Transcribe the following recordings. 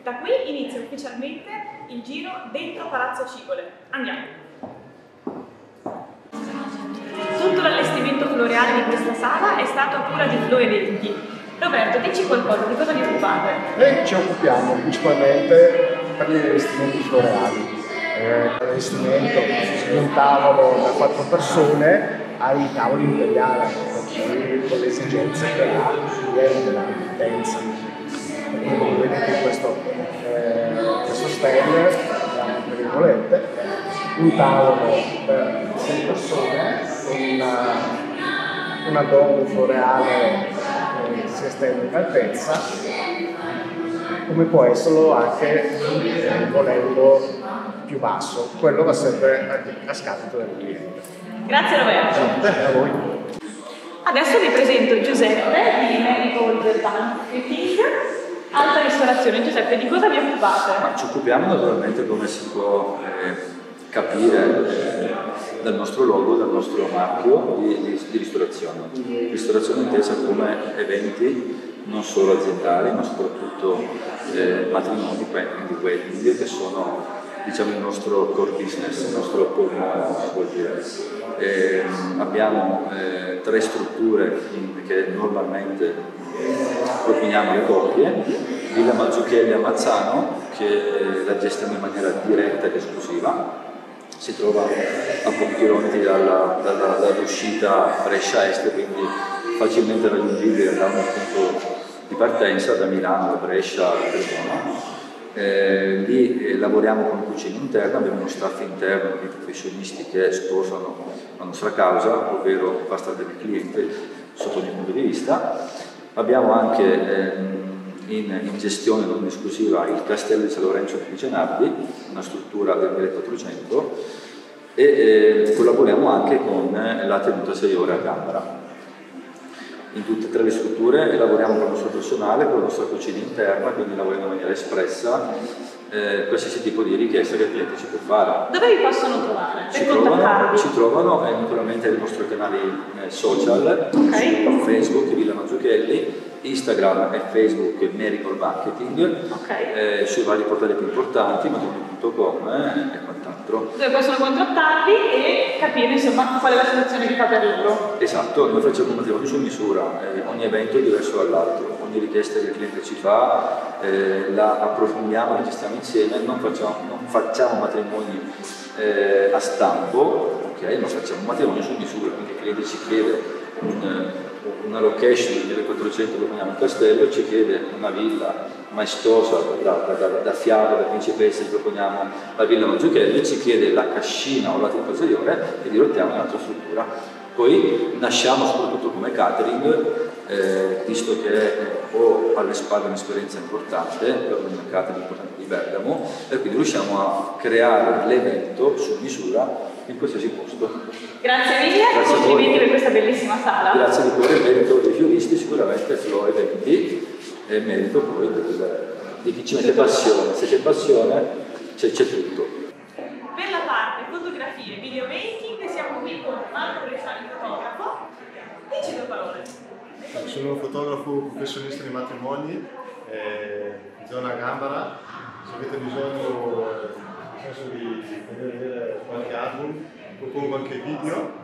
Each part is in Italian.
Da qui inizia ufficialmente il giro dentro Palazzo Civole. Andiamo! Tutto l'allestimento floreale di questa sala è stato a cura di Flow Eventi. Roberto, dici qualcosa, di cosa vi occupate? Ci occupiamo principalmente per gli allestimenti floreali. L'allestimento di un tavolo da 4 persone ai tavoli imperiali, con le esigenze che ha il cliente, la competenza. Quindi come vedete questo stand, abbiamo tra virgolette, un tavolo per 6 persone con una dome floreale che si estende in altezza, come può esserlo anche volendo più basso. Quello va sempre a scapito del cliente. Grazie Roberto. A voi. Adesso vi presento Giuseppe di Marigold Banqueting, alta ristorazione. Giuseppe, di cosa vi occupate? Ci occupiamo naturalmente, come si può capire dal nostro logo, dal nostro marchio, di ristorazione. Ristorazione intesa come eventi non solo aziendali, ma soprattutto matrimoni, quindi wedding, che sono, diciamo, il nostro core business, il nostro polmone, si può dire. Abbiamo 3 strutture che normalmente proponiamo alle coppie: Villa Mazzucchelli a Mazzano, che la gestiamo in maniera diretta ed esclusiva, si trova a pochi chilometri dall'uscita Brescia Est, quindi facilmente raggiungibile da un punto di partenza, da Milano, da Brescia, da Cremona. Lì lavoriamo con cucina interna, abbiamo uno staff interno di professionisti che sposano la nostra causa, ovvero far stare bene il cliente sotto ogni punto di vista. Abbiamo anche in gestione non esclusiva il Castello di San Lorenzo di Picenardi, una struttura del 1400, e collaboriamo anche con la tenuta 6 ore a Gambara. In tutte e 3 le strutture lavoriamo con il nostro personale, con la nostra cucina interna, quindi lavoriamo in maniera espressa qualsiasi tipo di richiesta che il cliente ci può fare. Dove vi possono trovare? Ci trovano naturalmente nei nostri canali social, su Facebook Villa Mazzucchelli, Instagram e Facebook Marigold Marketing, sui vari portali più importanti, matrimonio.com e quant'altro. Dove possono contattarvi e capire insomma qual è la situazione che fa per loro. Esatto, noi facciamo un matrimonio su misura, ogni evento è diverso dall'altro, ogni richiesta che il cliente ci fa la approfondiamo, la gestiamo insieme, non facciamo matrimoni a stampo, ma facciamo un matrimonio su misura, quindi il cliente ci chiede una location del 1400, lo chiamiamo il castello, ci chiede una villa maestosa da fiaba, da principessa, gli proponiamo la Villa Mazzucchelli, ci chiede la cascina o la trippa superiore e dirottiamo in un'altra struttura. Poi nasciamo soprattutto come catering, visto che ho alle spalle un'esperienza importante per un mercato importante di Bergamo, e quindi riusciamo a creare l'evento su misura in qualsiasi posto. Grazie mille, complimenti per questa bellissima sala. Grazie di cuore, il merito dei fioristi sicuramente Flow Eventi e il merito poi di chi ci mette passione. Se c'è passione c'è tutto. Per la parte fotografie e videomaking siamo qui con Marco Bresciani, fotografo. Dici 2 parole. Sono un fotografo professionista di matrimoni, zona Gambara. Se avete bisogno nel senso di vedere qualche album, propongo anche video.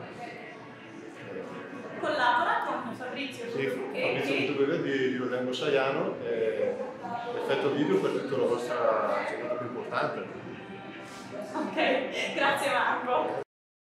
Collabora con Fabrizio di Rodengo Saiano, effetto video per tutta la vostra giornata più importante. Ok, grazie Marco.